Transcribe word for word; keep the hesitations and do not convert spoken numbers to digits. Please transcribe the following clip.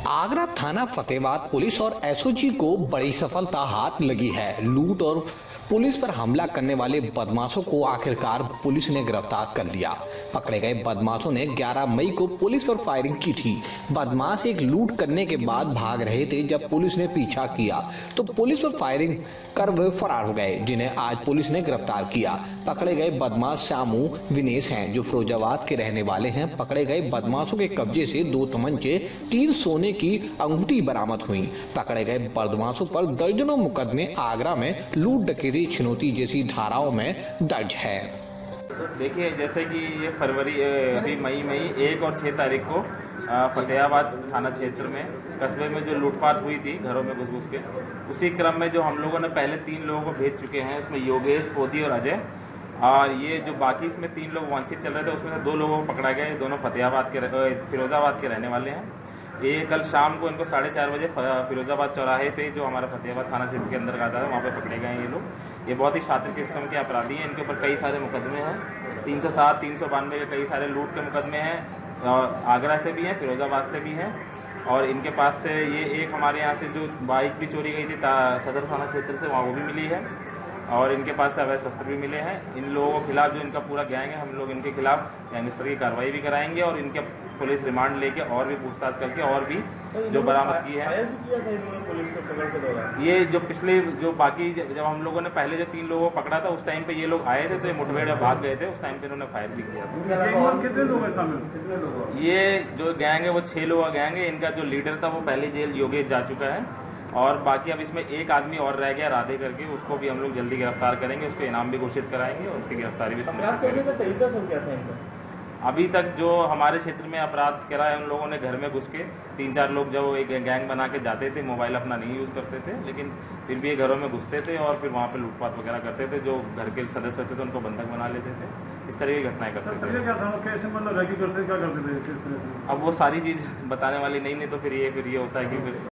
आगरा थाना फतेहाबाद पुलिस और एसओजी को बड़ी सफलता हाथ लगी है। लूट और पुलिस पर हमला करने वाले बदमाशों को आखिरकार पुलिस ने गिरफ्तार कर लिया। पकड़े गए बदमाशों ने ग्यारह मई को पुलिस पर फायरिंग की थी। बदमाश एक लूट करने के बाद भाग रहे थे। जब पुलिस ने पीछा किया तो पुलिस पर फायरिंग कर वे फरार हो गए, जिन्हें आज पुलिस ने गिरफ्तार किया। पकड़े गए बदमाश श्यामू विनेश हैं, जो फिरोजाबाद के रहने वाले हैं। पकड़े गए बदमाशों के कब्जे से दो तमंचे, तीन सोने की अंगूठी बरामद हुई। पकड़े गए बदमाशों पर दर्जनों मुकदमे आगरा में लूट, डकैती, छिनौती जैसी धाराओं में दर्ज है। देखिए, जैसे कि ये फरवरी अभी मई मई एक और छः तारीख को फतेहाबाद थाना क्षेत्र में कस्बे में जो लूटपाट हुई थी घरों में घुस घुस के, उसी क्रम में जो हम लोगों ने पहले तीन लोगों को भेज चुके हैं, उसमें योगेश, पोदी और अजय, और ये जो बाकी इसमें तीन लोग वांछित चल रहे थे उसमें से दो लोगों को पकड़ा गया। ये दोनों फतेहाबाद के फिरोजाबाद के रहने वाले हैं। ये कल शाम को इनको साढ़े चार बजे फिरोजाबाद चौराहे पे जो हमारा फतेहाबाद थाना क्षेत्र के अंदर आता है वहाँ पे पकड़े गए ये लोग। ये बहुत ही शातिर किस्म के अपराधी हैं। इनके ऊपर कई सारे मुकदमे हैं, तीन सौ सात तीन सौ बानवे के कई सारे लूट के मुकदमे हैं, आगरा से भी हैं, फिरोजाबाद से भी हैं। और इनके पास से ये एक हमारे यहाँ से जो बाइक भी चोरी गई थी सदर थाना क्षेत्र से, वहाँ वो भी मिली है। और इनके पास से अवैध शस्त्र भी मिले हैं। इन लोगों के खिलाफ जो इनका पूरा गैंग है, हम लोग इनके खिलाफ गैंगस्टर की कार्रवाई भी कराएंगे और इनके पुलिस रिमांड लेके और भी पूछताछ करके और भी जो बरामद की है। ये जो पिछले जो बाकी जब हम लोगों ने पहले जो तीन लोगों को पकड़ा था उस टाइम पे ये लोग आए थे, तो ये मुठभेड़ में भाग गए थे। उस टाइम पे इन्होंने फायर भी किया। कितने लोग हैं शामिल? ये जो गैंग है वो छह लोगों का गैंग है। इनका जो लीडर था वो पहले जेल योगेश जा चुका है और बाकी अब इसमें एक आदमी और रह गया राधे करके, उसको भी हम लोग जल्दी गिरफ्तार करेंगे। उसको इनाम भी घोषित कराएंगे और उसकी गिरफ्तारी भी सुनिश्चित करेंगे। अभी तक जो हमारे क्षेत्र में अपराध करा है, उन लोगों ने घर में घुस के तीन चार लोग जो एक गैंग बना के जाते थे, मोबाइल अपना नहीं यूज़ करते थे, लेकिन फिर भी ये घरों में घुसते थे और फिर वहाँ पे लूटपाट वगैरह करते थे। जो घर के सदस्य होते थे उनको बंधक बना लेते थे। इस तरह की घटनाएं करते थे। मतलब क्या करते थे? अब वो सारी चीज़ बताने वाली नहीं नहीं तो फिर ये फिर ये होता है कि फिर